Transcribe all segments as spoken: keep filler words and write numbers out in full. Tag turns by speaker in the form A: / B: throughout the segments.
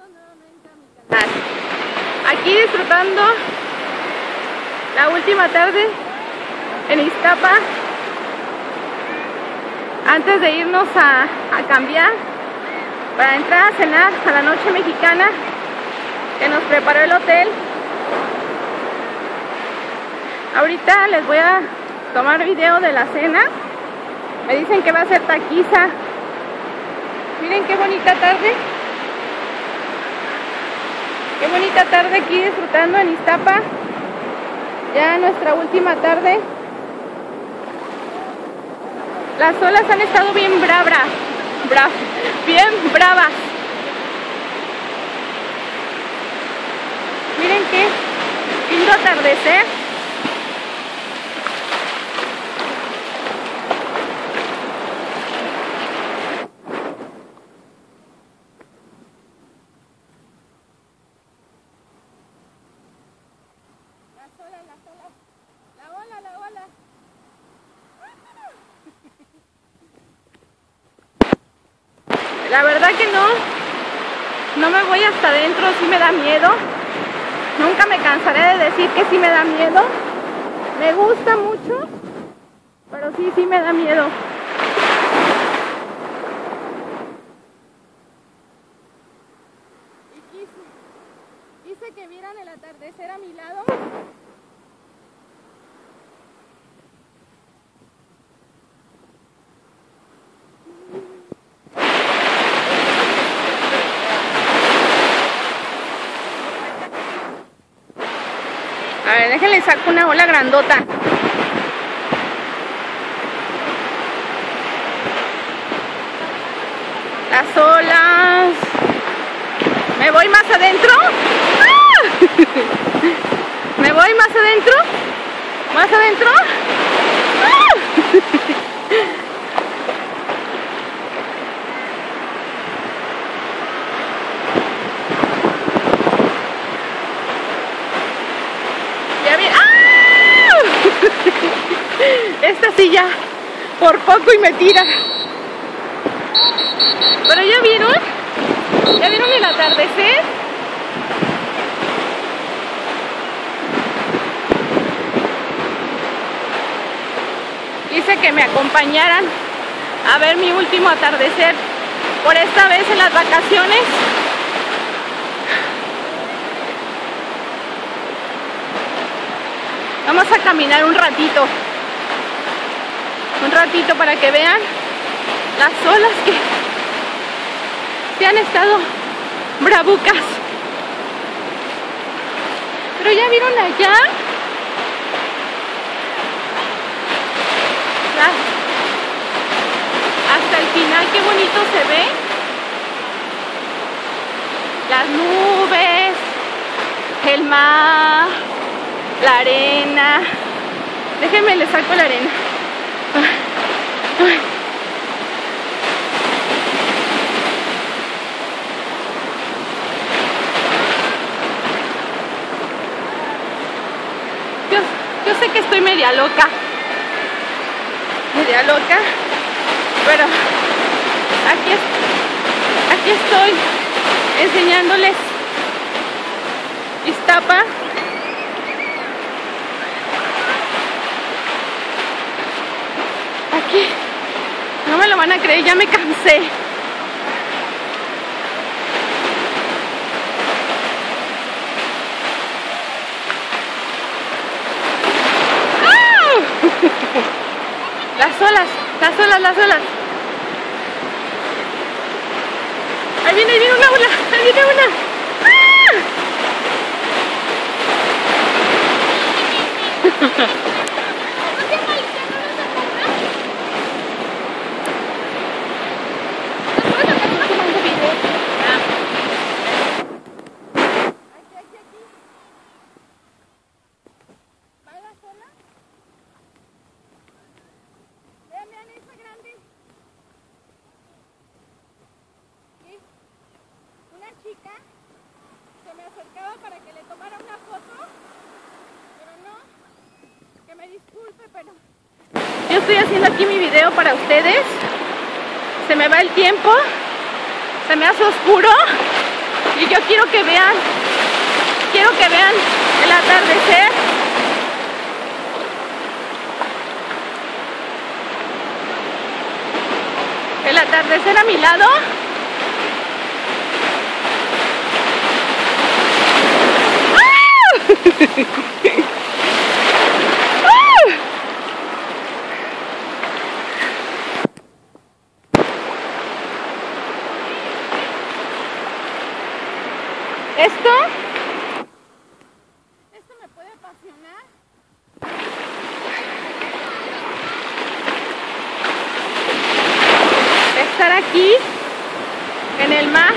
A: nuevamente a mi canal. Aquí disfrutando la última tarde en Iztapa antes de irnos a, a cambiar para entrar a cenar a la noche mexicana que nos preparó el hotel. Ahorita les voy a tomar video de la cena. Me dicen que va a ser taquiza. Miren qué bonita tarde. Qué bonita tarde aquí disfrutando en Iztapa. Ya nuestra última tarde. Las olas han estado bien bravas. Bra bien bravas. Miren qué lindo atardecer. La verdad que no, no me voy hasta adentro, sí me da miedo. Nunca me cansaré de decir que sí me da miedo. Me gusta mucho, pero sí, sí me da miedo. Y quise, quise que vieran el atardecer a mi lado. A ver, déjenle saco una ola grandota. Las olas. ¿Me voy más adentro? ¡Ah! ¿Me voy más adentro? ¿Más adentro? ¡Ah! Esta silla por poco y me tira. Pero ya vieron, ya vieron el atardecer. Quise que me acompañaran a ver mi último atardecer por esta vez en las vacaciones. Vamos a caminar un ratito. Un ratito para que vean las olas que se han estado bravucas. Pero ya vieron allá las, hasta el final qué bonito se ve. Las nubes, el mar, la arena. Déjenme les saco la arena. Yo, yo sé que estoy media loca, media loca, pero aquí, aquí estoy enseñándoles Iztapa. Aquí, no me lo van a creer, ya me cansé. ¡Ah! Las olas, las olas, las olas. Ahí viene, ahí viene una ola, ahí viene una. ¡Ah! Chica se me acercaba para que le tomara una foto, pero no, que me disculpe, pero yo estoy haciendo aquí mi video para ustedes. Se me va el tiempo, se me hace oscuro Y yo quiero que vean, quiero que vean el atardecer. El atardecer a mi lado. Esto, esto me puede apasionar. Estar aquí en el mar.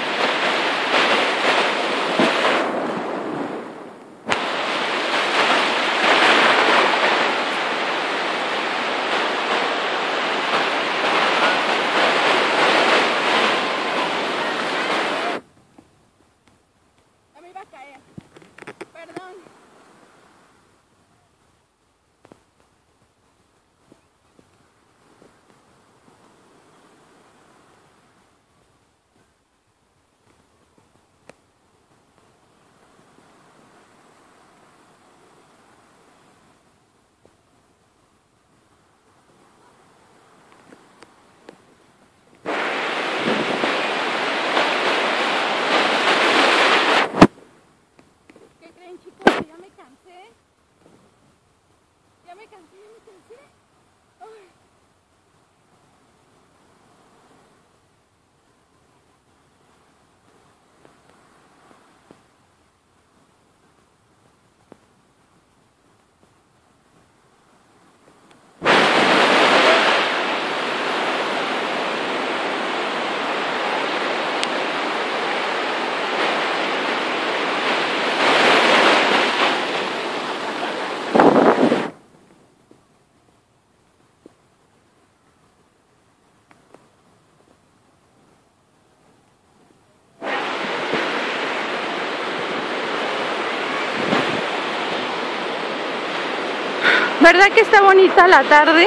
A: ¿Verdad que está bonita la tarde?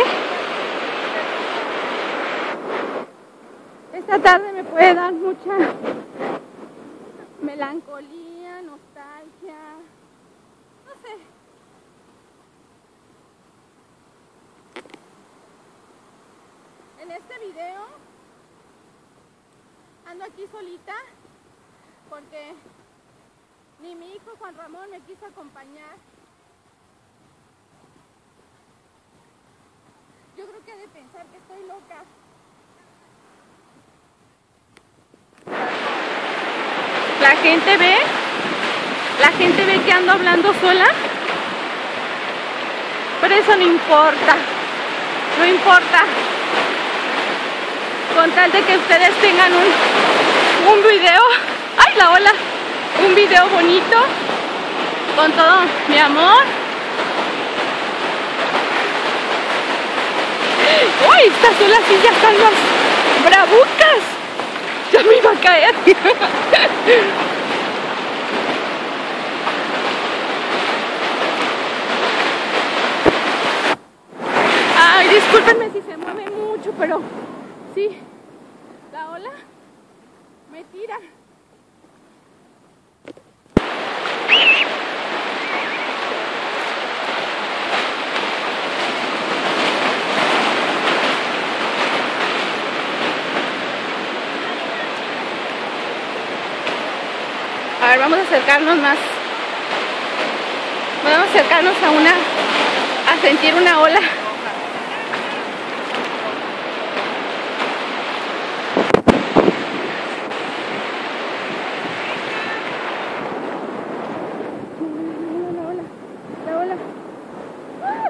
A: Esta tarde me puede dar mucha melancolía, nostalgia, no sé. En este video ando aquí solita porque ni mi hijo Juan Ramón me quiso acompañar. Yo creo que ha de pensar que estoy loca. La gente ve, la gente ve que ando hablando sola, pero eso no importa, no importa. Con tal de que ustedes tengan un, un video, ¡ay la ola! Un video bonito, con todo mi amor. ¡Uy! Estas olas sí ya están más bravucas. Ya me iba a caer. Ay, discúlpenme si se mueve mucho, pero sí, la ola me tira. A ver, vamos a acercarnos más. Vamos a acercarnos a una, a sentir una ola. La ola, la ola. ¡Ah!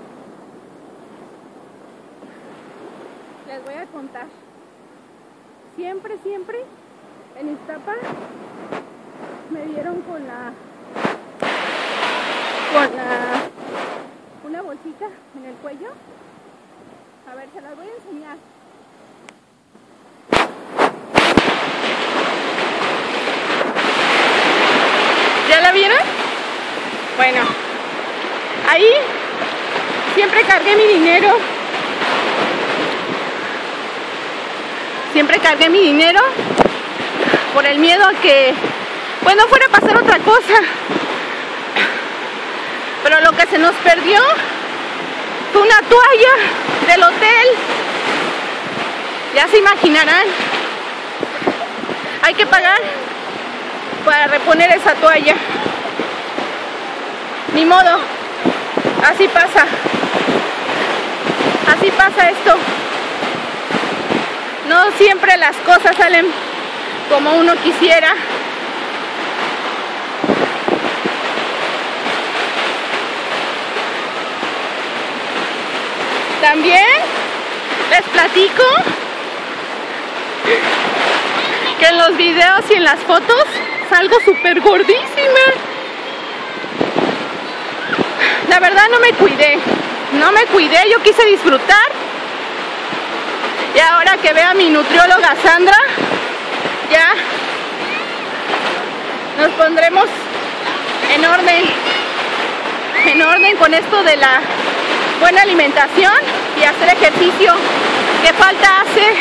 A: Les voy a contar. siempre, siempre en Iztapa me vieron con la, con la, una bolsita en el cuello. A ver, se las voy a enseñar. ¿Ya la vieron? Bueno, ahí siempre cargué mi dinero. Siempre cargué mi dinero por el miedo a que, pues, no fuera a pasar otra cosa. Pero lo que se nos perdió fue una toalla del hotel. Ya se imaginarán. Hay que pagar para reponer esa toalla. Ni modo. Así pasa. Así pasa esto. No siempre las cosas salen como uno quisiera. También les platico que en los videos y en las fotos salgo súper gordísima. La verdad no me cuidé, no me cuidé, yo quise disfrutar. Y ahora que veo a mi nutrióloga Sandra, ya nos pondremos en orden, en orden con esto de la buena alimentación y hacer ejercicio, que falta hace.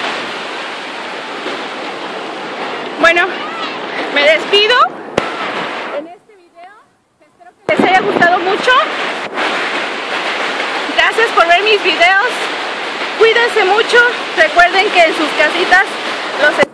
A: Bueno, me despido en este video, espero que les haya gustado mucho. Gracias por ver mis videos. Cuídense mucho, recuerden que en sus casitas los